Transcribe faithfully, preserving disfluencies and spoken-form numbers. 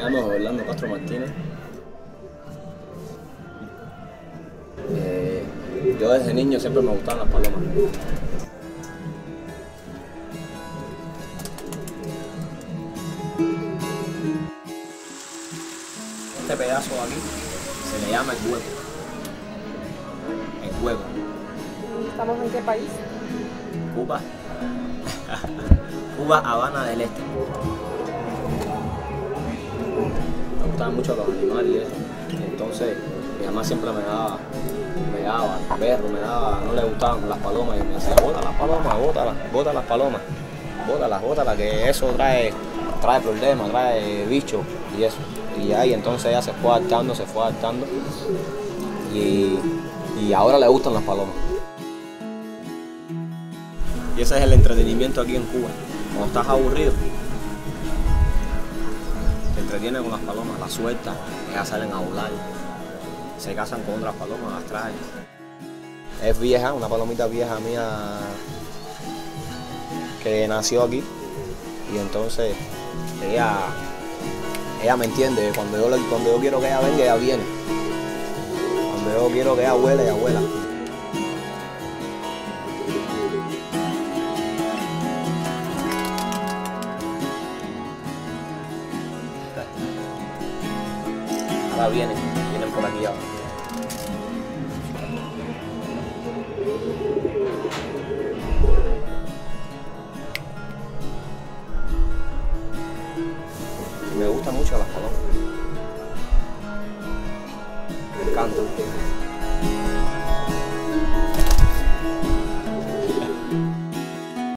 Jaime Orlando Castro Martínez. Eh, yo desde niño siempre me gustaban las palomas. Este pedazo de aquí se le llama el hueco. El hueco. ¿Estamos en qué país? Cuba. Cuba, Habana del Este. Me gustaban mucho los animales y eso. Entonces, mi mamá siempre me daba, me daba perro, me daba, no le gustaban las palomas y me decía, bota las palomas, bótalas, bota las palomas, bótalas, bótalas, que eso trae, trae problemas, trae bichos y eso. Y ahí entonces ella se fue adaptando, se fue adaptando y, y ahora le gustan las palomas. Y ese es el entretenimiento aquí en Cuba. Cuando estás aburrido, te entretiene con las palomas, las sueltas, ellas salen a volar, se casan con otras palomas, las traen. Es vieja, una palomita vieja mía que nació aquí y entonces ella, ella me entiende. Cuando yo, cuando yo quiero que ella venga, ella viene. Cuando yo quiero que ella vuele, ella vuela. Ahora vienen, vienen por aquí ahora. Me gustan mucho las palomas. Me encantan.